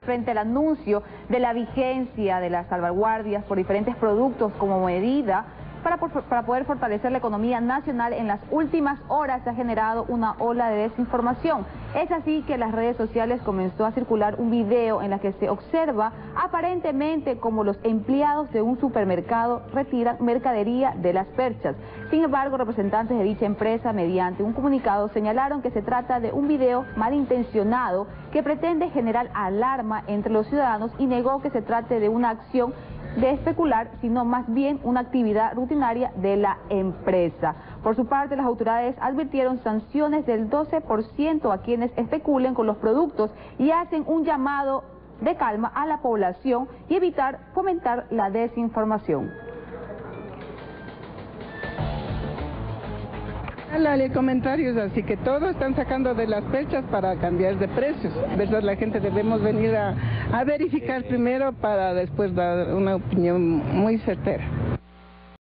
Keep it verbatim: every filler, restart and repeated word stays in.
frente al anuncio de la vigencia de las salvaguardias por diferentes productos como medida Para, para poder fortalecer la economía nacional. En las últimas horas se ha generado una ola de desinformación. Es así que en las redes sociales comenzó a circular un video en el que se observa aparentemente como los empleados de un supermercado retiran mercadería de las perchas. Sin embargo, representantes de dicha empresa, mediante un comunicado, señalaron que se trata de un video malintencionado que pretende generar alarma entre los ciudadanos y negó que se trate de una acción de especular, sino más bien una actividad rutinaria de la empresa. Por su parte, las autoridades advirtieron sanciones del doce por ciento a quienes especulen con los productos y hacen un llamado de calma a la población y evitar fomentar la desinformación. Hay comentarios así que todos están sacando de las fechas para cambiar de precios. ¿Verdad? La gente debemos venir a, a verificar primero para después dar una opinión muy certera.